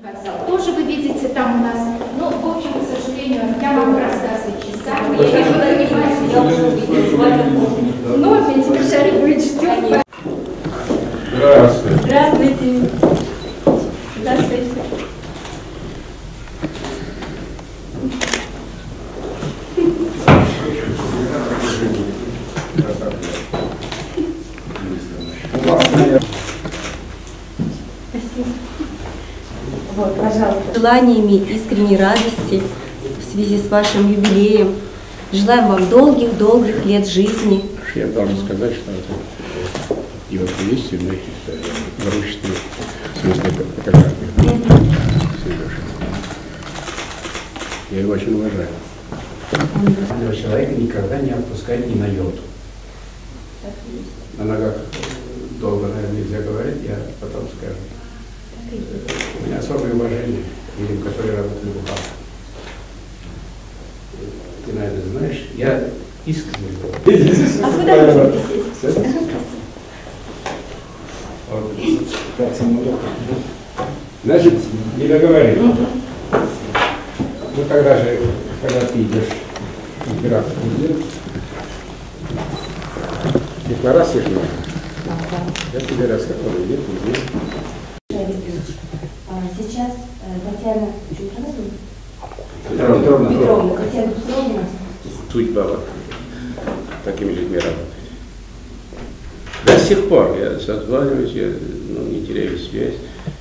Тоже вы видите там у нас, ну, в общем, к сожалению, я могу рассказывать часами, я не понимаю, я уже увидела. Ну, Владимир Шарипович, ждем. Здравствуйте. Здравствуйте. Здравствуйте. Вот, пожалуйста. Желаниями искренней радости в связи с вашим юбилеем. Желаем вам долгих лет жизни. Я должен сказать, что это и вот есть и мы нарушители, в смысле фотографии. Я его очень уважаю. Этого человека никогда не отпускать ни на йоту. На ногах долго, наверное, нельзя говорить, я потом скажу. У меня особое уважение к людям, которые работают в Бухарке. Ты, наверное, знаешь, я искренне. А куда вы будете? Значит, не договорили. Ну, когда ты идешь император президент, декларация же я тебе рассказывал, нет. Сейчас Татьяна Петровна. Татьяна Петровна. Судьба вот такими людьми работает. До сих пор я созваниваюсь, я не теряю связь.